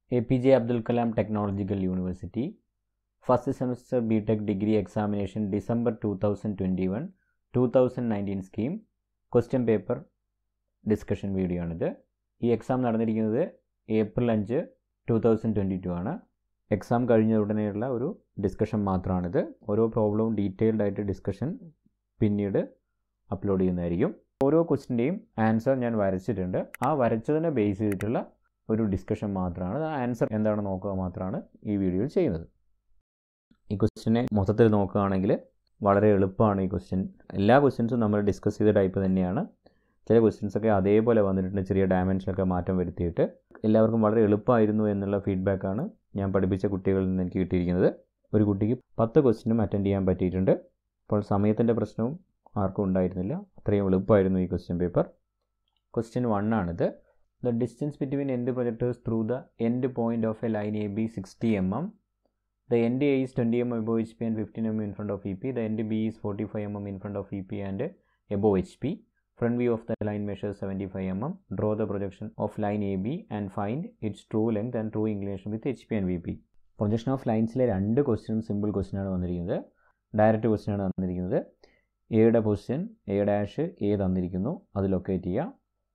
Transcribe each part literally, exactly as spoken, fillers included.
A P J Abdul Kalam Technological University, first semester B Tech degree examination December two thousand twenty-one two thousand nineteen scheme question paper discussion video ആണിത്. ഈ exam നടന്നിരിക്കുന്നത് April അഞ്ച് two thousand twenty two ആണ്. Exam കഴിഞ്ഞ ഉടനെയുള്ള ഒരു discussion മാത്രമാണിത്. ഓരോ പ്രോബ്ലവും ഡീറ്റെയിൽഡ് ആയിട്ട് ഡിസ്കഷൻ പിന്നീട് അപ്ലോഡ് ചെയ്യുന്നതായിരിക്കും. ഓരോ ക്വസ്റ്റിൻ്റെയും ആൻസർ ഞാൻ വരച്ചിട്ടുണ്ട്. ആ വരച്ചതിനെ ബേസ് ചെയ്തിട്ടുള്ള ഒരു ഡിസ്കഷൻ മാത്രമാണ്. ആ ആൻസർ എന്താണെന്ന് നോക്കുക മാത്രമാണ് ഈ വീഡിയോയിൽ ചെയ്യുന്നത്. ഈ ക്വസ്റ്റിനെ മൊത്തത്തിൽ നോക്കുകയാണെങ്കിൽ വളരെ എളുപ്പമാണ്. ഈ ക്വസ്റ്റ്യൻ എല്ലാ ക്വസ്റ്റ്യൻസും നമ്മൾ ഡിസ്കസ് ചെയ്ത ടൈപ്പ് തന്നെയാണ്. ചില ക്വസ്റ്റ്യൻസൊക്കെ അതേപോലെ വന്നിട്ടുണ്ട്, ചെറിയ ഡയമെൻഷനൊക്കെ മാറ്റം വരുത്തിയിട്ട്. എല്ലാവർക്കും വളരെ എളുപ്പമായിരുന്നു എന്നുള്ള ഫീഡ്ബാക്കാണ് ഞാൻ പഠിപ്പിച്ച കുട്ടികളിൽ നിന്ന് എനിക്ക് കിട്ടിയിരിക്കുന്നത്. ഒരു കുട്ടിക്ക് പത്ത് ക്വസ്റ്റ്യനും അറ്റൻഡ് ചെയ്യാൻ പറ്റിയിട്ടുണ്ട്. അപ്പോൾ സമയത്തിൻ്റെ പ്രശ്നവും ആർക്കും ഉണ്ടായിരുന്നില്ല. അത്രയും എളുപ്പമായിരുന്നു ഈ ക്വസ്റ്റ്യൻ പേപ്പർ. ക്വസ്റ്റ്യൻ വൺ ആണിത്. The distance between end projectors through the end point of a line A B sixty millimeters. The end A is twenty millimeters above H P and fifteen millimeters in front of E P. The end B is forty-five millimeters in front of E P and above H P. Front view of the line measures seventy-five millimeters. Draw the projection of line A B and find its true length and true inclination with H P and V P. Projection of lines le രണ്ട് question simple question ആണ് വന്നിരിക്കുന്നത്. Direct question ആണ് തന്നിരിക്കുന്നത്. എയുടെ position A dash A തന്നിരിക്കുന്നു, അത് locate ചെയ്യുക.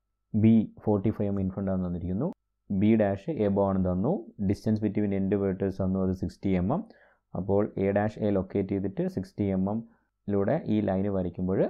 B forty five M in front ആണെന്ന് തന്നിരിക്കുന്നു. ബി ഡാഷ് എബോ ആണ് തന്നു. ഡിസ്റ്റൻസ് ബിറ്റ്വീൻ എൻഡ് വേർട്ടേഴ്സ് തന്നു, അത് സിക്സ്റ്റി എം എം. അപ്പോൾ എ ഡാഷ് എ ലൊക്കേറ്റ് ചെയ്തിട്ട് സിക്സ്റ്റി എം എമ്മിലൂടെ ഈ ലൈന് വരയ്ക്കുമ്പോൾ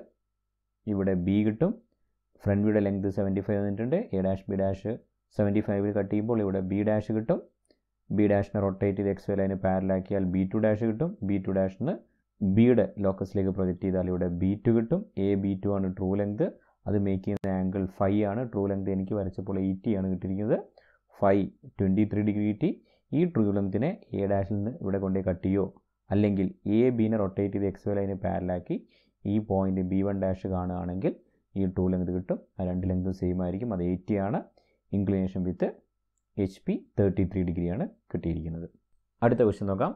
ഇവിടെ ബി കിട്ടും. ഫ്രണ്ട് വ്യൂയുടെ ലെങ്ത് സെവൻറ്റി ഫൈവ് തന്നിട്ടുണ്ട്. A dash B dash seventy ഫൈവിൽ കട്ട് ചെയ്യുമ്പോൾ ഇവിടെ ബി ഡാഷ് കിട്ടും. ബി ഡാഷിനെ റൊട്ടേറ്റ് ചെയ്ത് എക്സ് വൈ ലൈന് പാരലാക്കിയാൽ ബി ടു ഡാഷ് കിട്ടും. ബി ടു ഡാഷിന് ബിയുടെ ലോക്കസിലേക്ക് പ്രൊജക്റ്റ് ചെയ്താൽ ഇവിടെ ബി ടു കിട്ടും. എ ബി ടു ആണ് ട്രൂ ലെങ്ത്. അത് മേക്ക് ചെയ്യുന്ന ആംഗിൾ ഫൈവ് ആണ്. ട്രൂ ലെങ്ത് എനിക്ക് വരച്ചപ്പോൾ എയ്റ്റി ആണ് കിട്ടിയിരിക്കുന്നത്. ഫൈവ് ട്വൻറ്റി ത്രീ ഡിഗ്രി കിട്ടി. ഈ ട്രൂ ലെങ്ത്തിനെ എ ഡാഷിൽ നിന്ന് ഇവിടെ കൊണ്ടേ കട്ട് ചെയ്യോ, അല്ലെങ്കിൽ എ ബീനെ റൊട്ടേറ്റ് ചെയ്ത് എക്സ് വൈ ലൈന് പാരലാക്കി ഈ പോയിന്റ് ബി വൺ ഡാഷ് കാണുകയാണെങ്കിൽ ഈ ട്രൂ ലെങ്ത് കിട്ടും. ആ രണ്ട് ലെങ്തും സെയിം ആയിരിക്കും. അത് എയ്റ്റി ആണ്. Inclination with H P thirty three ഡിഗ്രിയാണ് കിട്ടിയിരിക്കുന്നത്. അടുത്ത ക്വസ്റ്റ്യൻ നോക്കാം.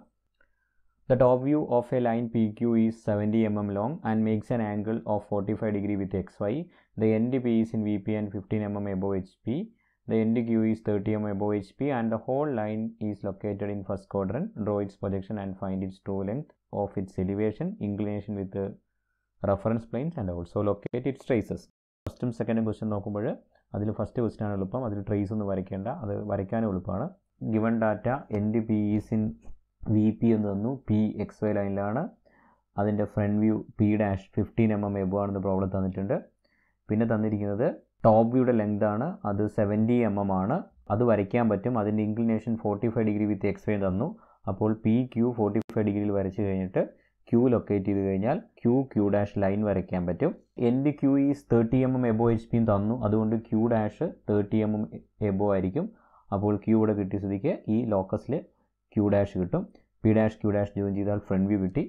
The top view of a line P Q is seventy millimeters long and makes an angle of forty-five degree with X Y. The end P is in V P and fifteen millimeters above H P. The end Q is thirty millimeters above H P and the whole line is located in first quadrant. Draw its projection and find its true length of its elevation, inclination with the reference planes and also locate its traces. ഫസ്റ്റും സെക്കൻഡും question നോക്കുമ്പോൾ അതിൽ first question ആണ് എളുപ്പം. അതിൽ trace ഒന്നും വരയ്ക്കേണ്ട, അത് വരയ്ക്കാനും എളുപ്പമാണ്. Given data end P is in V P എന്ന് തന്നു. പി എക്സ് വൈ ലൈനിലാണ്. അതിൻ്റെ front view P dash fifteen M M above ആണെന്ന് പ്രോബ്ലം തന്നിട്ടുണ്ട്. പിന്നെ തന്നിരിക്കുന്നത് ടോപ്പ് വ്യൂയുടെ ലെങ്ത് ആണ്, അത് സെവൻറ്റി എം എം ആണ്. അത് വരയ്ക്കാൻ പറ്റും. അതിൻ്റെ inclination forty five degree with X Y തന്നു. അപ്പോൾ പി ക്യൂ ഫോർട്ടി ഫൈവ് ഡിഗ്രിയിൽ വരച്ച് കഴിഞ്ഞിട്ട് ക്യൂ ലൊക്കേറ്റ് ചെയ്ത് കഴിഞ്ഞാൽ ക്യൂ ക്യൂ ഡാഷ് ലൈൻ വരയ്ക്കാൻ പറ്റും. End Q is thirty M M above H പിയും തന്നു. അതുകൊണ്ട് Q dash thirty M M above ആയിരിക്കും. അപ്പോൾ ക്യൂ ഇവിടെ കിട്ടിയ സ്ഥിതിക്ക് ഈ ലോക്കസിൽ ക്യൂ ഡാഷ് കിട്ടും. P dash Q dash join ചെയ്താൽ ഫ്രണ്ട് വ്യൂ കിട്ടി.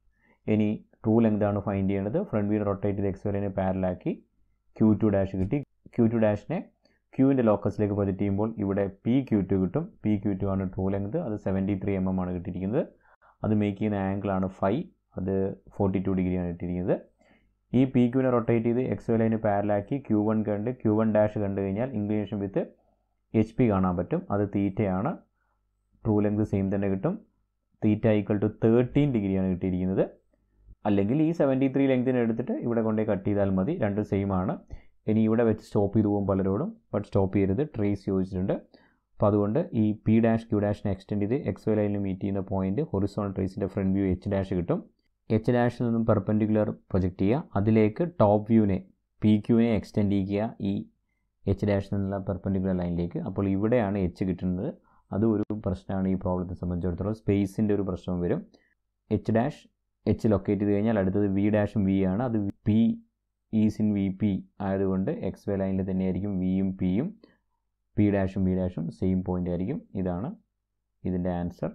ഇനി ട്രൂ ലെങ്ത് ആണ് ഫൈൻഡ് ചെയ്യേണ്ടത്. ഫ്രണ്ട് വ്യൂ റൊട്ടേറ്റ് ചെയ്ത് എക്സ് വൈനെ പാരലാക്കി ക്യൂ ടു ഡാഷ് കിട്ടി. ക്യൂ ടു ഡാഷിനെ ക്യൂവിൻ്റെ ലോക്കസിലേക്ക് പ്രൊജക്റ്റ് ചെയ്യുമ്പോൾ ഇവിടെ പി ക്യൂ ടു കിട്ടും. പി ക്യൂ ടു ആണ് ട്രൂ ലെങ്ത്. അത് സെവൻറ്റി ത്രീ എം എം ആണ് കിട്ടിയിരിക്കുന്നത്. അത് മേക്ക് ചെയ്യുന്ന ആംഗിളാണ് ഫൈവ്. അത് ഫോർട്ടി ടു ഡിഗ്രിയാണ് കിട്ടിയിരിക്കുന്നത്. ഈ പി ക്യൂവിനെ റൊട്ടേറ്റ് ചെയ്ത് എക്സ് വൈ ലൈന് പാരലാക്കി ക്യൂ വൺ കണ്ട് ക്യൂ വൺ ഡാഷ് കണ്ടു കഴിഞ്ഞാൽ ഇൻക്ലിനേഷൻ വിത്ത് എച്ച് പി കാണാൻ പറ്റും. അത് തീറ്റയാണ്. ട്രൂ ലെങ്ത് സെയിം തന്നെ കിട്ടും. തീറ്റ ഈക്വൽ ടു തേർട്ടീൻ ഡിഗ്രിയാണ് കിട്ടിയിരിക്കുന്നത്. അല്ലെങ്കിൽ ഈ സെവൻറ്റി ത്രീ ലെങ്തിനെ എടുത്തിട്ട് ഇവിടെ കൊണ്ടേ കട്ട് ചെയ്താൽ മതി. രണ്ടും സെയിം ആണ്. ഇനി ഇവിടെ വെച്ച് സ്റ്റോപ്പ് ചെയ്ത് പോകും പലരോടും. ബട്ട് സ്റ്റോപ്പ് ചെയ്യരുത്, ട്രേസ് ചോദിച്ചിട്ടുണ്ട്. അപ്പോൾ അതുകൊണ്ട് ഈ പി ഡാഷ് ക്യൂ ഡാഷിനെ എക്സ്റ്റെൻഡ് ചെയ്ത് എക്സ് വൈ ലൈനിൽ മീറ്റ് ചെയ്യുന്ന പോയിന്റ് ഹൊറിസോണൽ ട്രേസിൻ്റെ ഫ്രണ്ട് വ്യൂ എച്ച് ഡാഷ് കിട്ടും. എച്ച് ഡാഷിൽ നിന്നും പെർപെൻഡിക്കുലർ പ്രൊജക്റ്റ് ചെയ്യുക. അതിലേക്ക് ടോപ്പ് വ്യൂവിനെ പി ക്യൂവിനെ എക്സ്റ്റെൻഡ് ചെയ്യുക ഈ എച്ച് ഡാഷിൽ നിന്നുള്ള പെർപെൻഡിക്കുലർ ലൈനിലേക്ക്. അപ്പോൾ ഇവിടെയാണ് എച്ച് കിട്ടുന്നത്. അത് ഒരു പ്രശ്നമാണ് ഈ പ്രോബ്ലത്തെ സംബന്ധിച്ചിടത്തോളം. സ്പേസിൻ്റെ ഒരു പ്രശ്നം വരും. എച്ച് ഡാഷ് എച്ച് ലൊക്കേറ്റ് ചെയ്ത് കഴിഞ്ഞാൽ അടുത്തത് വി ഡാഷും വി ആണ്. അത് P is in V P ആയതുകൊണ്ട് എക്സ് വൈ ലൈനിൽ തന്നെയായിരിക്കും വിയും പിയും. പി ഡാഷും വി ഡാഷും സെയിം പോയിൻ്റ് ആയിരിക്കും. ഇതാണ് ഇതിൻ്റെ answer.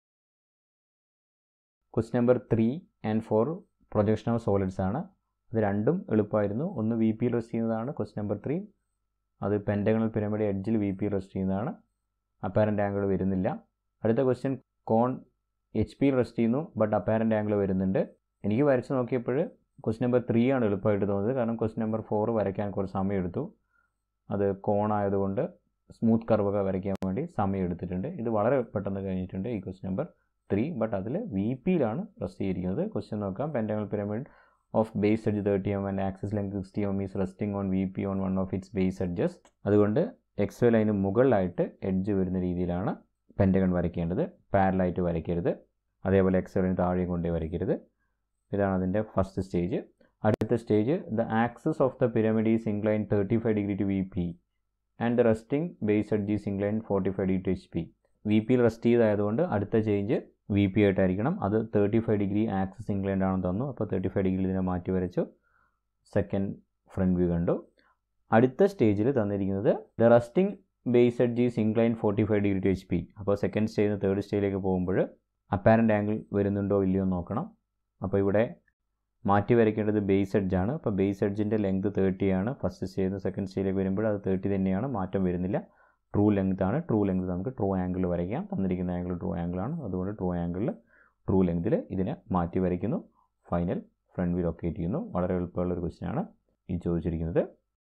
Question number three and four projection of solids ആണ്. അത് രണ്ടും എളുപ്പമായിരുന്നു. ഒന്ന് വി പി റെസ്റ്റ് ചെയ്യുന്നതാണ് ക്വസ്റ്റ്യൻ നമ്പർ ത്രീ. അത് പെൻറ്റഗണൽ പിരമിഡ് എഡ്ജിൽ വി പി റെസ്റ്റ് ചെയ്യുന്നതാണ്. അപ്പാരൻ്റ് ആംഗിൾ വരുന്നില്ല. അടുത്ത ക്വസ്റ്റ്യൻ കോൺ എച്ച് പിയിൽ റെസ്റ്റ് ചെയ്യുന്നു, ബട്ട് അപ്പാരൻ്റ് ആംഗിൾ വരുന്നുണ്ട്. എനിക്ക് വരച്ച് നോക്കിയപ്പോൾ ക്വസ്റ്റ്യൻ നമ്പർ ത്രീ ആണ് എളുപ്പമായിട്ട് തോന്നുന്നത്. കാരണം ക്വസ്റ്റ്യൻ നമ്പർ ഫോർ വരയ്ക്കാൻ കുറച്ച് സമയം എടുത്തു. അത് കോൺ ആയതുകൊണ്ട് സ്മൂത്ത് കർവൊക്കെ വരയ്ക്കാൻ വേണ്ടി സമയം എടുത്തിട്ടുണ്ട്. ഇത് വളരെ പെട്ടെന്ന് കഴിഞ്ഞിട്ടുണ്ട് ഈ ക്വസ്റ്റ്യൻ നമ്പർ ത്രീ. ബട്ട് അതിൽ വി പിയിലാണ് റെസ്റ്റ് ചെയ്തിരിക്കുന്നത്. ക്വസ്റ്റ്യൻ നോക്കാം. Pentagonal pyramid of base edge thirty M and axis length sixty M is resting on V P on one of its base edges. അതുകൊണ്ട് എക്സ് വൈ ലൈന് മുകളിലായിട്ട് edge വരുന്ന രീതിയിലാണ് pentagon വരയ്ക്കേണ്ടത്. പാരലായിട്ട് വരയ്ക്കരുത്. അതേപോലെ X Y line താഴെ കൊണ്ടേ വരയ്ക്കരുത്. ഇതാണ് അതിൻ്റെ ഫസ്റ്റ് സ്റ്റേജ്. അടുത്ത stage, the axis of the pyramid is incline thirty five degree to V P and the resting base edge is incline forty five degree to H P. V പിയിൽ rest ചെയ്തായതുകൊണ്ട് അടുത്ത change V P ആയിട്ടായിരിക്കണം. അത് thirty five degree axis inclined ആണെന്ന് തന്നു. അപ്പോൾ thirty five degree ഇതിനെ മാറ്റി വരച്ചു. സെക്കൻഡ് ഫ്രണ്ട് വ്യൂ കണ്ടു. അടുത്ത സ്റ്റേജിൽ തന്നിരിക്കുന്നത് the resting base edge is incline forty five degree to H P. അപ്പോൾ സെക്കൻഡ് സ്റ്റേജിൽ നിന്ന് തേർഡ് സ്റ്റേജിലേക്ക് പോകുമ്പോൾ അപ്പാരൻ്റ് ആംഗിൾ വരുന്നുണ്ടോ ഇല്ലയോ എന്ന് നോക്കണം. അപ്പോൾ ഇവിടെ മാറ്റി വരയ്ക്കേണ്ടത് ബേസ് എഡ്ജാണ്. അപ്പോൾ ബേസ് എഡ്ജിൻ്റെ ലെങ്ത് തേർട്ടി ആണ്. ഫസ്റ്റ് സ്റ്റേജിൽ നിന്ന് സെക്കൻഡ് സ്റ്റേജിലേക്ക് വരുമ്പോൾ അത് തേർട്ടി തന്നെയാണ്, മാറ്റം വരുന്നില്ല. ട്രൂ ലെങ്ത് ആണ്. ട്രൂ ലെങ്ത് നമുക്ക് ട്രൂ ആംഗിൾ വരയ്ക്കാം. തന്നിരിക്കുന്ന ആംഗിൾ ട്രൂ ആംഗിളാണ്. അതുകൊണ്ട് ട്രൂ ആംഗിളിൽ ട്രൂ ലെങ്തിൽ ഇതിനെ മാറ്റി വരയ്ക്കുന്നു. ഫൈനൽ ഫ്രണ്ട് വ്യൂ ലൊക്കേറ്റ് ചെയ്യുന്നു. വളരെ എളുപ്പമുള്ളൊരു ക്വസ്റ്റ്യനാണ് ഈ ചോദിച്ചിരിക്കുന്നത്.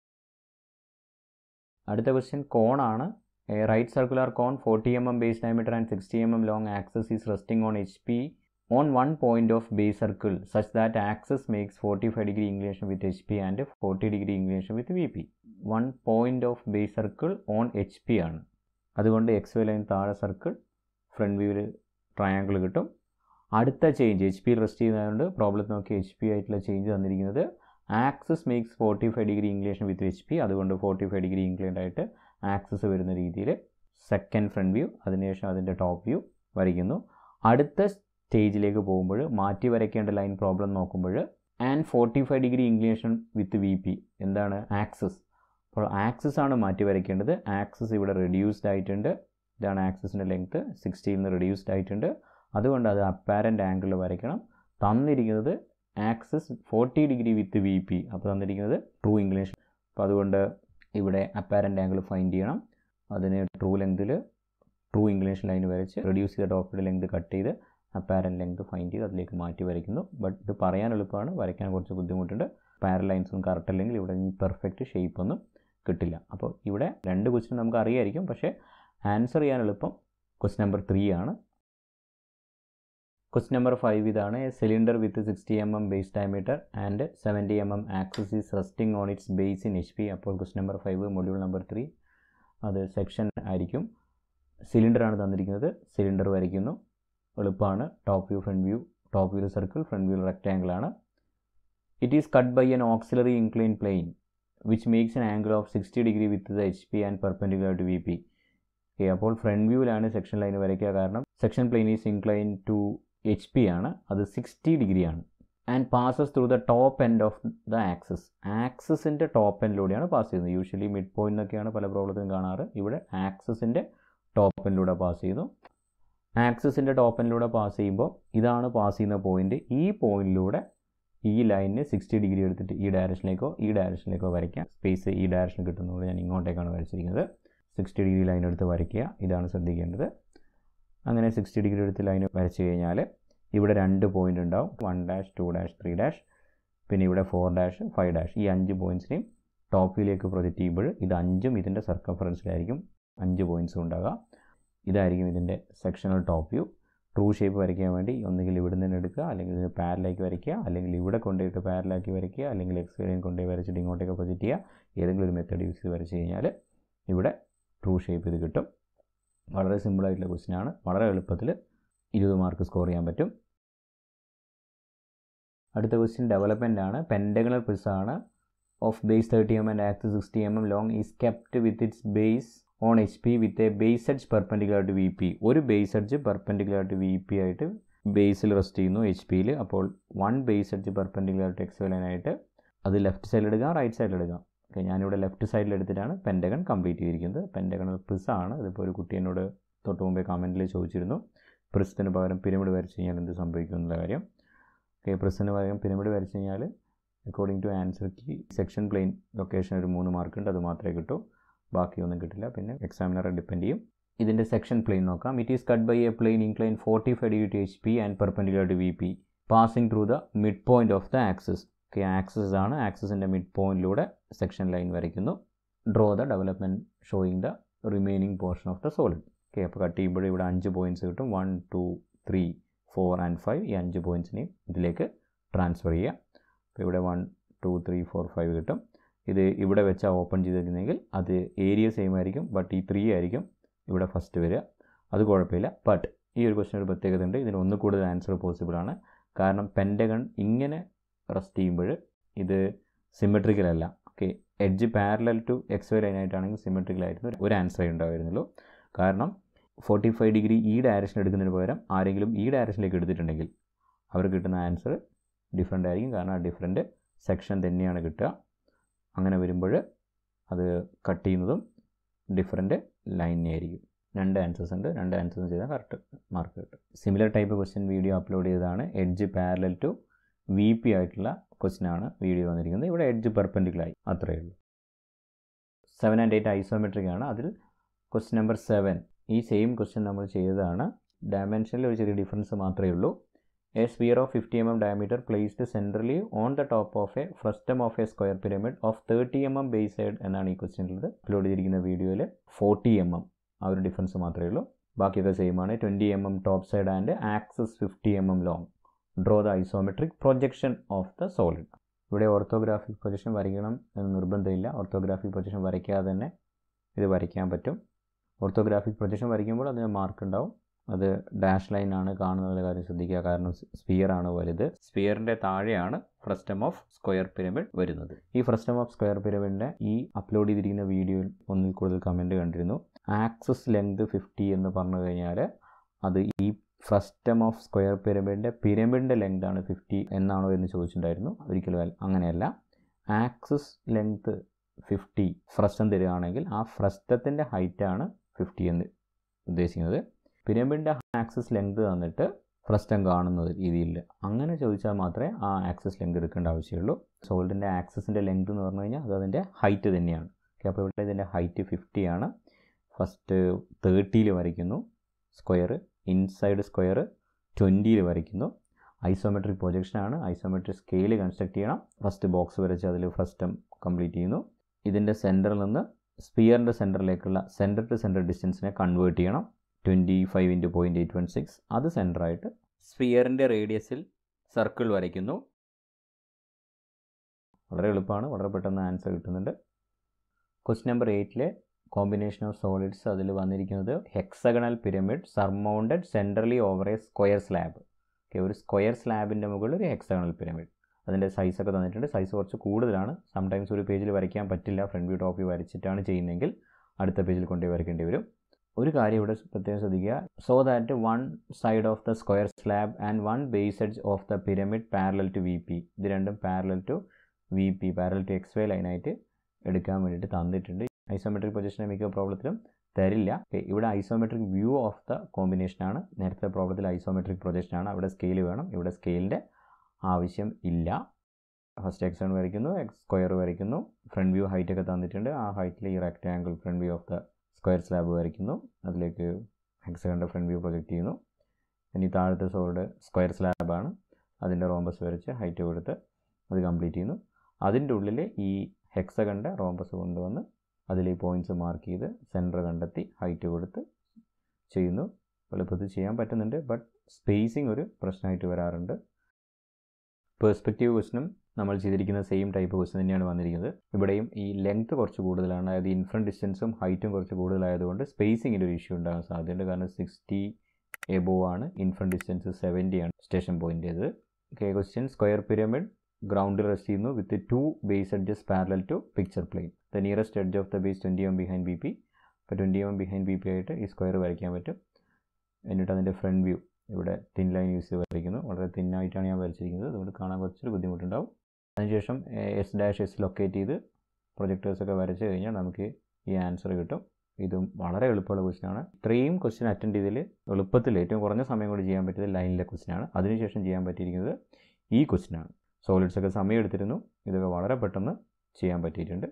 അടുത്ത ക്വസ്റ്റ്യൻ കോണാണ്. A right circular cone forty M M base diameter and sixty M M long axis is resting on H P on one point of base circle such that axis makes forty-five degree inclination with H P and forty degree inclination with V P. One point of base circle on H P ആണ്. അതുകൊണ്ട് X Y line താഴെ circle, front വ്യൂവിൽ triangle കിട്ടും. അടുത്ത change H P rest ചെയ്യുന്നതുകൊണ്ട് പ്രോബ്ലത്തിൽ നോക്കി H P ആയിട്ടുള്ള ചേഞ്ച് തന്നിരിക്കുന്നത് axis makes forty five degree inclination with H P. അതുകൊണ്ട് ഫോർട്ടി ഫൈവ് ഡിഗ്രി ഇൻക്ലൈൻഡ് ആയിട്ട് ആക്സിസ് വരുന്ന രീതിയിൽ സെക്കൻഡ് ഫ്രണ്ട് വ്യൂ, അതിനുശേഷം അതിൻ്റെ ടോപ്പ് വ്യൂ വരയ്ക്കുന്നു. അടുത്ത സ്റ്റേജിലേക്ക് പോകുമ്പോൾ മാറ്റി വരയ്ക്കേണ്ട ലൈൻ പ്രോബ്ലം നോക്കുമ്പോൾ and forty five degree inclination with V P എന്താണ് ആക്സിസ്. അപ്പോൾ ആക്സിസ് ആണ് മാറ്റി വരയ്ക്കേണ്ടത്. ആക്സിസ് ഇവിടെ റെഡ്യൂസ്ഡ് ആയിട്ടുണ്ട്. ഇതാണ് ആക്സിസിൻ്റെ ലെങ്ത്ത്, സിക്സ്റ്റിയിൽ നിന്ന് റെഡ്യൂസ്ഡ് ആയിട്ടുണ്ട്. അതുകൊണ്ട് അത് അപ്പാരൻ്റ് ആംഗിളിൽ വരയ്ക്കണം. തന്നിരിക്കുന്നത് axis forty degree with V P. അപ്പോൾ തന്നിരിക്കുന്നത് ട്രൂ ഇൻക്ലിനേഷൻ. അപ്പോൾ അതുകൊണ്ട് ഇവിടെ അപ്പാരൻ്റ് ആംഗിൾ ഫൈൻഡ് ചെയ്യണം. അതിന് ട്രൂ ലെങ്തിൽ ട്രൂ ഇൻക്ലിനേഷൻ ലൈൻ വരച്ച് റെഡ്യൂസ് ചെയ്ത ടോപ്പിൻ്റെ ലെങ്ത് കട്ട് ചെയ്ത് അപ്പാരൻ്റ് ലെങ്ത് ഫൈൻഡ് ചെയ്ത് അതിലേക്ക് മാറ്റി വരയ്ക്കുന്നു. ബട്ട് ഇത് പറയാൻ എളുപ്പമാണ്, വരയ്ക്കാൻ കുറച്ച് ബുദ്ധിമുട്ടുണ്ട്. പാരൽ ലൈൻസൊന്നും കറക്റ്റ് അല്ലെങ്കിൽ ഇവിടെ പെർഫെക്റ്റ് ഷേപ്പ് ഒന്നും കിട്ടില്ല. അപ്പോൾ ഇവിടെ രണ്ട് ക്വസ്റ്റ്യൻ നമുക്ക് അറിയായിരിക്കും, പക്ഷേ ആൻസർ ചെയ്യാൻ എളുപ്പം ക്വസ്റ്റ്യൻ നമ്പർ ത്രീ ആണ്. ക്വസ്റ്റ്യൻ നമ്പർ ഫൈവ് ഇതാണ്. A cylinder with sixty M M base diameter and seventy M M axis is resting on its base in H P. അപ്പോൾ question number five module number three അത് section ആയിരിക്കും. സിലിണ്ടറാണ് തന്നിരിക്കുന്നത്. Cylinder വരയ്ക്കുന്നു. എളുപ്പമാണ്. Top view front view, top view circle, front view rectangle ആണ്. It is cut by an auxiliary incline plane which makes N angle of sixty degree with the H P and perpendicular to V P. Okay, അപ്പോൾ front വ്യൂവിലാണ് section line വരയ്ക്കുക. കാരണം section plane is incline to H P ആണ്, അത് sixty degree ആണ്. And passes through the top end of the axis. ആക്സിസിൻ്റെ top എൻഡിലൂടെയാണ് pass ചെയ്യുന്നത്. യൂഷ്വലി മിഡ് പോയിന്റ് എന്നൊക്കെയാണ് പല പ്രോബ്ലത്തിലും കാണാറ്. ഇവിടെ ആക്സിസിൻ്റെ ടോപ്പ് എൻഡിലൂടെ പാസ് ചെയ്യുന്നു. ആക്സിസിൻ്റെ ടോപ്പ് എൻഡിലൂടെ പാസ് ചെയ്യുമ്പോൾ ഇതാണ് പാസ് ചെയ്യുന്ന പോയിന്റ്. ഈ പോയിന്റിലൂടെ ഈ ലൈനിന് സിക്സ്റ്റി ഡിഗ്രി എടുത്തിട്ട് ഈ ഡയറക്ഷനിലേക്കോ ഈ ഡയറക്ഷനിലേക്കോ വരയ്ക്കാം. സ്പേസ് ഈ ഡയറക്ഷനിൽ കിട്ടുന്നതുകൊണ്ട് ഞാൻ ഇങ്ങോട്ടേക്കാണ് വരച്ചിരിക്കുന്നത്. സിക്സ്റ്റി ഡിഗ്രി ലൈൻ എടുത്ത് വരയ്ക്കുക. ഇതാണ് ശ്രദ്ധിക്കേണ്ടത്. അങ്ങനെ സിക്സ്റ്റി ഡിഗ്രി എടുത്ത് ലൈൻ വരച്ച് കഴിഞ്ഞാൽ ഇവിടെ രണ്ട് പോയിന്റ് ഉണ്ടാവും. One dash, two dash, three dash, പിന്നെ ഇവിടെ ഫോർ ഡാഷ്, ഫൈവ് ഡാഷ്. ഈ അഞ്ച് പോയിൻറ്റ്സിനെയും ടോപ്പ് വ്യൂയിലേക്ക് പ്രൊജക്റ്റ് ചെയ്യുമ്പോൾ ഇത് അഞ്ചും ഇതിൻ്റെ സർക്കംഫറൻസിലായിരിക്കും അഞ്ച് പോയിൻറ്റ്സും ഉണ്ടാകുക. ഇതായിരിക്കും ഇതിൻ്റെ sectional top view. True shape വരയ്ക്കാൻ വേണ്ടി ഒന്നുകിൽ ഇവിടെ നിന്ന് എടുക്കുക, അല്ലെങ്കിൽ ഇതിന് പാരലാക്കി വരയ്ക്കുക, അല്ലെങ്കിൽ ഇവിടെ കൊണ്ടുപോയിട്ട് പാരലാക്കി വരയ്ക്കുക, അല്ലെങ്കിൽ എക്സ് ലൈൻ കൊണ്ടുപോയി വരച്ചിട്ട് ഇങ്ങോട്ടേക്ക് പ്രൊജക്റ്റ് ചെയ്യുക. ഏതെങ്കിലും ഒരു മെത്തേഡ് യൂസ് ചെയ്ത് വരച്ച് കഴിഞ്ഞാൽ ഇവിടെ ട്രൂ ഷേപ്പ് ഇത് കിട്ടും. വളരെ സിമ്പിളായിട്ടുള്ള ക്വസ്റ്റ്യനാണ്. വളരെ എളുപ്പത്തിൽ ഇരുപത് മാർക്ക് സ്കോർ ചെയ്യാൻ പറ്റും. അടുത്ത ക്വസ്റ്റ്യൻ ഡെവലപ്മെൻ്റ് ആണ്. പെൻറ്റഗണൽ പ്രിസമാണ് of base thirty M and axis sixty M M long is kept with its base on H P with a base edge perpendicular to V P. ഒരു base edge perpendicular to V P ആയിട്ട് ബേസിൽ rest ചെയ്യുന്നു H പിയിൽ. അപ്പോൾ one base edge perpendicular to X Y ലൈനായിട്ട് അത് left സൈഡിൽ എടുക്കാം, റൈറ്റ് സൈഡിൽ എടുക്കാം. ഓക്കെ, ഞാനിവിടെ ലെഫ്റ്റ് സൈഡിൽ എടുത്തിട്ടാണ് പെൻറ്റഗൺ കംപ്ലീറ്റ് ചെയ്തിരിക്കുന്നത്. പെൻറ്റഗണൽ പ്രിസാണ്. ഇതിപ്പോൾ ഒരു കുട്ടി എന്നോട് തൊട്ട് മുമ്പേ കമൻറ്റിൽ ചോദിച്ചിരുന്നു പ്രിസത്തിന് പകരം പിരമിഡ് വരച്ച് കഴിഞ്ഞാൽ എന്ത് സംഭവിക്കും എന്നുള്ള കാര്യം. ഓക്കെ, പ്രിസത്തിന് പകരം പിരമിഡ് വരച്ച് കഴിഞ്ഞാൽ according to answer key section plane location ഒരു മൂന്ന് മാർക്ക് ഉണ്ട്, അത് മാത്രമേ കിട്ടൂ, ബാക്കിയൊന്നും കിട്ടില്ല. പിന്നെ എക്സാമിനറെ ഡിപ്പെൻഡ് ചെയ്യും. ഇതിൻ്റെ സെക്ഷൻ പ്ലെയിൻ നോക്കാം. It is cut by a plane incline forty five degree to H P and perpendicular to V P passing through the mid point of the axis. Okay, axis ആണ്. ആക്സിസിൻ്റെ mid പോയിന്റിലൂടെ section line വരയ്ക്കുന്നു. Draw the development showing the remaining portion of the solid. Okay, അപ്പോൾ cut ചെയ്യുമ്പോൾ ഇവിടെ അഞ്ച് points കിട്ടും. One two three four and five. ഈ അഞ്ച് പോയിൻറ്റ്സിനെയും ഇതിലേക്ക് ട്രാൻസ്ഫർ ചെയ്യുക. അപ്പോൾ ഇവിടെ one two three four five കിട്ടും. ഇത് ഇവിടെ വെച്ചാൽ ഓപ്പൺ ചെയ്തിരിക്കുന്നെങ്കിൽ അത് ഏരിയ സെയിം ആയിരിക്കും, ബട്ട് ഈ ത്രീ ആയിരിക്കും ഇവിടെ ഫസ്റ്റ് വരിക. അത് കുഴപ്പമില്ല. ബട്ട് ഈ ഒരു ക്വസ്റ്റ്യൻ ഒരു പ്രത്യേകത ഉണ്ട്, ഇതിന് ഒന്ന് കൂടുതൽ ആൻസർ പോസിബിൾ ആണ്. കാരണം പെൻറ്റഗൺ ഇങ്ങനെ റെസ്റ്റ് ചെയ്യുമ്പോൾ ഇത് സിമെട്രിക്കൽ അല്ല. Okay, edge parallel to X Y ലൈനായിട്ടാണെങ്കിൽ സിമെട്രിക്കൽ ആയിരുന്നു ഒരു ആൻസറേ ഉണ്ടായിരുന്നുള്ളൂ. കാരണം ഫോർട്ടി ഫൈവ് ഡിഗ്രി ഈ ഡയറക്ഷൻ എടുക്കുന്നതിന് പകരം ആരെങ്കിലും ഈ ഡയറക്ഷനിലേക്ക് എടുത്തിട്ടുണ്ടെങ്കിൽ അവർക്ക് കിട്ടുന്ന ആൻസർ ഡിഫറെൻ്റ് ആയിരിക്കും. കാരണം ആ ഡിഫറെൻറ്റ് സെക്ഷൻ തന്നെയാണ് കിട്ടുക. അങ്ങനെ വരുമ്പോൾ അത് കട്ട് ചെയ്യുന്നതും ഡിഫറെൻറ്റ് ലൈനെ ആയിരിക്കും. രണ്ട് ആൻസേഴ്സ് ഉണ്ട്, രണ്ട് ആൻസേഴ്സ് ചെയ്താൽ കറക്റ്റ് മാർക്ക് കിട്ടും. Similar type question video upload ചെയ്തതാണ്. Edge parallel to V P ആയിട്ടുള്ള ക്വസ്റ്റ്യനാണ് വീഡിയോ വന്നിരിക്കുന്നത്. ഇവിടെ എഡ്ജ് പെർപെൻഡിക്കുലറായി, അത്രയേ ഉള്ളൂ. സെവൻ ആൻഡ് എയ്റ്റ് ഐസോമെട്രിക് ആണ്. അതിൽ ക്വസ്റ്റ്യൻ നമ്പർ സെവൻ ഈ സെയിം ക്വസ്റ്റ്യൻ നമ്മൾ ചെയ്തതാണ്. ഡയമെൻഷനിൽ ഒരു ചെറിയ ഡിഫറൻസ് മാത്രമേ ഉള്ളൂ. A sphere of fifty M M diameter placed centrally on the top of a frustum of a square pyramid of thirty M M base side എന്നാണ് ഈ ക്വസ്റ്റ്യനിലുള്ളത്. അപ്ലോഡ് ചെയ്തിരിക്കുന്ന വീഡിയോയിൽ ഫോർട്ടി എം എം ആ ഒരു ഡിഫറൻസ് മാത്രമേ ഉള്ളൂ. ബാക്കിയൊക്കെ സെയിം ആണ്. Twenty M M top side and axis fifty M M long. Draw the isometric projection of the solid. ഇവിടെ ഓർത്തോഗ്രാഫിക് പ്രൊജക്ഷൻ വരയ്ക്കണം എന്ന് നിർബന്ധമില്ല. ഓർത്തോഗ്രാഫിക് പ്രൊജക്ഷൻ വരയ്ക്കാതെ തന്നെ ഇത് വരയ്ക്കാൻ പറ്റും. ഓർത്തോഗ്രാഫിക് പ്രൊജക്ഷൻ വരയ്ക്കുമ്പോൾ അതിന് മാർക്ക് ഉണ്ടാവും. അത് ഡാഷ് ലൈൻ ആണ് കാണുന്നതിൻ്റെ കാര്യം ശ്രദ്ധിക്കുക. കാരണം സ്ഫിയർ ആണ് വലുത്. സ്ഫിയറിൻ്റെ താഴെയാണ് ഫ്രസ്റ്റം ഓഫ് സ്ക്വയർ പിരമിഡ് വരുന്നത്. ഈ ഫ്രസ്റ്റം ഓഫ് സ്ക്വയർ പിരമിഡിൻ്റെ ഈ അപ്ലോഡ് ചെയ്തിരിക്കുന്ന വീഡിയോയിൽ ഒന്നിൽ കൂടുതൽ കമൻറ്റ് കണ്ടിരുന്നു. ആക്സസ് ലെങ്ത് ഫിഫ്റ്റി എന്ന് പറഞ്ഞു കഴിഞ്ഞാൽ അത് ഈ ഫ്രസ്റ്റം ഓഫ് സ്ക്വയർ പിരമിഡിൻ്റെ പിരമിഡിൻ്റെ ലെങ്ത് ആണ് ഫിഫ്റ്റി എന്നാണോ എന്ന് ചോദിച്ചിട്ടുണ്ടായിരുന്നു. ഒരിക്കലും അങ്ങനെയല്ല. ആക്സസ് ലെങ്ത് ഫിഫ്റ്റി ഫ്രസ്റ്റം തരികയാണെങ്കിൽ ആ ഫ്രസ്റ്റത്തിൻ്റെ ഹൈറ്റാണ് ഫിഫ്റ്റി എന്ന് ഉദ്ദേശിക്കുന്നത്. പിരമിഡിൻ്റെ ആക്സസ് ലെങ്ത് തന്നിട്ട് ഫ്രസ്റ്റം കാണുന്ന രീതിയിൽ അങ്ങനെ ചോദിച്ചാൽ മാത്രമേ ആ ആക്സസ് ലെങ്ത് എടുക്കേണ്ട ആവശ്യമുള്ളൂ. സോളിഡിൻ്റെ ആക്സസിൻ്റെ ലെങ്ത് എന്ന് പറഞ്ഞു കഴിഞ്ഞാൽ അത് അതിൻ്റെ ഹൈറ്റ് തന്നെയാണ്. ഓക്കെ, അപ്പോൾ ഇവിടെ ഇതിൻ്റെ ഹൈറ്റ് ഫിഫ്റ്റി ആണ്. ഫസ്റ്റ് തേർട്ടിയിൽ വരയ്ക്കുന്നു സ്ക്വയർ, ഇൻസൈഡ് സ്ക്വയർ ട്വൻറ്റിയിൽ വരയ്ക്കുന്നു. ഐസോമെട്രിക് പ്രൊജക്ഷനാണ്. ഐസോമെട്രിക് സ്കെയിൽ കൺസ്ട്രക്ട് ചെയ്യണം. ഫസ്റ്റ് ബോക്സ് വരച്ച് അതിൽ ഫ്രസ്റ്റം കംപ്ലീറ്റ് ചെയ്യുന്നു. ഇതിൻ്റെ സെൻറ്ററിൽ നിന്ന് സ്പിയറിൻ്റെ സെൻറ്ററിലേക്കുള്ള സെൻറ്റർ ടു സെൻറ്റർ ഡിസ്റ്റൻസിനെ കൺവേർട്ട് ചെയ്യണം. Twenty five into point eight one six അത് സെൻറ്ററായിട്ട് സ്പിയറിൻ്റെ റേഡിയസിൽ സർക്കിൾ വരയ്ക്കുന്നു. വളരെ എളുപ്പമാണ്, വളരെ പെട്ടെന്ന് ആൻസർ കിട്ടുന്നുണ്ട്. ക്വസ്റ്റ്യൻ നമ്പർ എയ്റ്റിലെ കോമ്പിനേഷൻ ഓഫ് സോളിഡ്സ് അതിൽ വന്നിരിക്കുന്നത് hexagonal pyramid surmounted centrally over a square slab. Okay, ഒരു സ്ക്വയർ സ്ലാബിൻ്റെ മുകളിൽ ഒരു ഹെക്സഗണൽ പിരമിഡ്. അതിൻ്റെ സൈസൊക്കെ തന്നിട്ടുണ്ട്. സൈസ് കുറച്ച് കൂടുതലാണ്. സംടൈംസ് ഒരു പേജിൽ വരയ്ക്കാൻ പറ്റില്ല. ഫ്രണ്ട് വ്യൂ ടോപ്പ് വ്യൂ വരച്ചിട്ടാണ് ചെയ്യുന്നതെങ്കിൽ അടുത്ത പേജിൽ കൊണ്ടുപോയി വരയ്ക്കേണ്ടി വരും. ഒരു കാര്യം ഇവിടെ പ്രത്യേകം ശ്രദ്ധിക്കുക. So that one side of the square slab and one base edge of the pyramid parallel to V P. ഇത് രണ്ടും parallel to V P parallel to X Y ലൈനായിട്ട് എടുക്കാൻ വേണ്ടിയിട്ട് തന്നിട്ടുണ്ട്. ഐസോമെട്രിക് പൊസിഷനെ മിക്ക പ്രോബ്ലത്തിലും തരില്ല. ഇവിടെ ഐസോമെട്രിക് വ്യൂ ഓഫ് ദ കോമ്പിനേഷനാണ്. നേരത്തെ പ്രോബ്ലത്തിൽ ഐസോമെട്രിക് പ്രൊജക്ഷനാണ്. അവിടെ സ്കെയിൽ വേണം. ഇവിടെ സ്കെയിലിൻ്റെ ആവശ്യം ഇല്ല. ഫസ്റ്റ് എക്സ് വൺ വരയ്ക്കുന്നു, എക്സ് സ്ക്വയർ വരയ്ക്കുന്നു. ഫ്രണ്ട് വ്യൂ ഹൈറ്റ് ഒക്കെ തന്നിട്ടുണ്ട്. ആ ഹൈറ്റിൽ ഈ rectangle front view of the square slab വരയ്ക്കുന്നു. അതിലേക്ക് ഹെക്സഗണിൻ്റെ ഫ്രണ്ട് വ്യൂ പ്രൊജക്റ്റ് ചെയ്യുന്നു. ഇനി താഴത്തെ സോളിഡ് സ്ക്വയർ സ്ലാബാണ്. അതിൻ്റെ റോംബസ് വരച്ച് ഹൈറ്റ് കൊടുത്ത് അത് കംപ്ലീറ്റ് ചെയ്യുന്നു. അതിൻ്റെ ഉള്ളിൽ ഈ ഹെക്സഗണിൻ്റെ റോംബസ് കൊണ്ടുവന്ന് അതിൽ ഈ പോയിൻറ്റ്സ് മാർക്ക് ചെയ്ത് സെൻറ്റർ കണ്ടെത്തി ഹൈറ്റ് കൊടുത്ത് ചെയ്യുന്നു. എളുപ്പത്തിൽ ചെയ്യാൻ പറ്റുന്നുണ്ട്. ബട്ട് സ്പേസിങ് ഒരു പ്രശ്നമായിട്ട് വരാറുണ്ട്. പെർസ്പെക്റ്റീവ് ക്വസ്റ്റനും നമ്മൾ ചെയ്തിരിക്കുന്ന സെയിം ടൈപ്പ് ക്വസ്റ്റൻ തന്നെയാണ് വന്നിരിക്കുന്നത്. ഇവിടെയും ഈ ലെങ്ത് കുറച്ച് കൂടുതലാണ്. അതായത് ഇൻഫ്രണ്ട് ഡിസ്റ്റൻസും ഹൈറ്റും കുറച്ച് കൂടുതലായതുകൊണ്ട് സ്പേസിങ്ങിൻ്റെ ഒരു ഇഷ്യൂ ഉണ്ടാകാൻ സാധ്യതയുണ്ട്. കാരണം സിക്സ്റ്റി എബോവ് ആണ്, ഇൻഫ്രണ്ട് ഡിസ്റ്റൻസ് സെവൻറ്റി ആണ് സ്റ്റേഷൻ പോയിൻ്റ് ചെയ്തത്. ഓക്കെ, ക്വസ്റ്റ്യൻ സ്ക്വയർ പിരമിഡ് ഗ്രൗണ്ടിൽ റെസ്റ്റ് ചെയ്യുന്നു with two base edges parallel to picture plane. The nearest edge of the base twenty M behind B P. അപ്പോൾ twenty M behind B P ആയിട്ട് ഈ square വരയ്ക്കാൻ പറ്റും. എന്നിട്ട് അതിൻ്റെ ഫ്രണ്ട് വ്യൂ ഇവിടെ തിൻ ലൈൻ യൂസ് ചെയ്ത് വരയ്ക്കുന്നു. വളരെ തിന്നായിട്ടാണ് ഞാൻ വരച്ചിരിക്കുന്നത്. അതുകൊണ്ട് കാണാൻ കുറച്ചൊരു ബുദ്ധിമുട്ടുണ്ടാവും. അതിനുശേഷം എസ് ഡാഷ് എസ് ലൊക്കേറ്റ് ചെയ്ത് പ്രൊജക്ടേഴ്സൊക്കെ വരച്ച് കഴിഞ്ഞാൽ നമുക്ക് ഈ ആൻസർ കിട്ടും. ഇതും വളരെ എളുപ്പമുള്ള ക്വസ്റ്റ്യനാണ്. ഇത്രയും ക്വസ്റ്റ്യൻ അറ്റൻഡ് ചെയ്തതിൽ എളുപ്പത്തിൽ ഏറ്റവും കുറഞ്ഞ സമയം കൊണ്ട് ചെയ്യാൻ പറ്റിയത് ലൈനിലെ ക്വസ്റ്റ്യനാണ്. അതിനുശേഷം ചെയ്യാൻ പറ്റിയിരിക്കുന്നത് ഈ ക്വസ്റ്റ്യനാണ്. സോളിഡ്സൊക്കെ സമയം എടുത്തിരുന്നു. ഇതൊക്കെ വളരെ പെട്ടെന്ന് ചെയ്യാൻ പറ്റിയിട്ടുണ്ട്.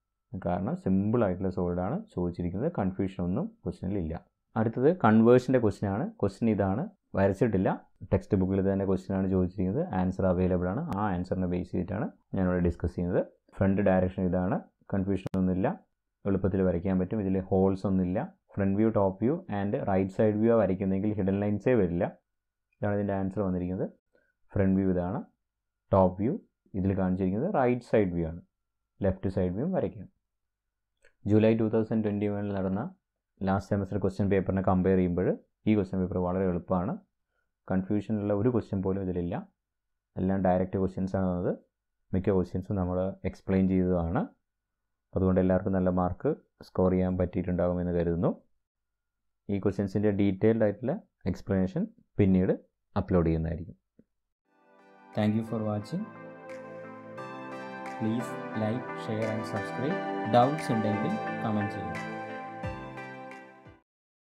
കാരണം സിമ്പിളായിട്ടുള്ള സോളിഡാണ് ചോദിച്ചിരിക്കുന്നത്. കൺഫ്യൂഷൻ ഒന്നും ക്വസ്റ്റ്യനിലില്ല. അടുത്തത് കൺവേർഷൻ്റെ ക്വസ്റ്റ്യനാണ്. ക്വസ്റ്റ്യൻ ഇതാണ്, വരച്ചിട്ടില്ല. ടെക്സ്റ്റ് ബുക്കിൽ തന്നെ ക്വസ്റ്റ്യനാണ് ചോദിച്ചിരിക്കുന്നത്. ആൻസർ അവൈലബിൾ ആണ്. ആ ആൻസറിനെ ബേസ് ചെയ്തിട്ടാണ് ഞാനിവിടെ ഡിസ്കസ് ചെയ്യുന്നത്. ഫ്രണ്ട് ഡയറക്ഷൻ ഇതാണ്. കൺഫ്യൂഷൻ ഒന്നുമില്ല. എളുപ്പത്തിൽ വരയ്ക്കാൻ പറ്റും. ഇതിൽ ഹോൾസ് ഒന്നുമില്ല. Front view, top view and right side view വരയ്ക്കുന്നതെങ്കിൽ ഹിഡൻ ലൈൻസേ വരില്ല. ഇതാണ് ഇതിൻ്റെ ആൻസർ വന്നിരിക്കുന്നത്. ഫ്രണ്ട് വ്യൂ ഇതാണ്, ടോപ്പ് വ്യൂ ഇതിൽ കാണിച്ചിരിക്കുന്നത് റൈറ്റ് സൈഡ് വ്യൂ ആണ്. ലെഫ്റ്റ് സൈഡ് വ്യൂ വരയ്ക്കാം. ജൂലൈ ടു തൗസൻഡ് ട്വൻറ്റി വണ്ണിൽ നടന്ന ലാസ്റ്റ് സെമസ്റ്റർ ക്വസ്റ്റ്യൻ പേപ്പറിനെ കമ്പയർ ചെയ്യുമ്പോൾ ഈ ക്വസ്റ്റ്യൻ പേപ്പർ വളരെ എളുപ്പമാണ്. കൺഫ്യൂഷനുള്ള ഒരു ക്വസ്റ്റ്യൻ പോലും ഇതിലില്ല. എല്ലാം ഡയറക്റ്റ് ക്വസ്റ്റ്യൻസ് ആണ് വന്നത്. മിക്ക ക്വസ്റ്റ്യൻസും നമ്മൾ എക്സ്പ്ലെയിൻ ചെയ്തതാണ്. അതുകൊണ്ട് എല്ലാവർക്കും നല്ല മാർക്ക് സ്കോർ ചെയ്യാൻ പറ്റിയിട്ടുണ്ടാകുമെന്ന് കരുതുന്നു. ഈ ക്വസ്റ്റ്യൻസിൻ്റെ ഡീറ്റെയിൽഡ് ആയിട്ടുള്ള എക്സ്പ്ലനേഷൻ പിന്നീട് അപ്ലോഡ് ചെയ്യുന്നതായിരിക്കും. Thank you for watching. Please like, share and subscribe. Doubts ഉണ്ടെങ്കിൽ കമൻറ്റ് ചെയ്യുക.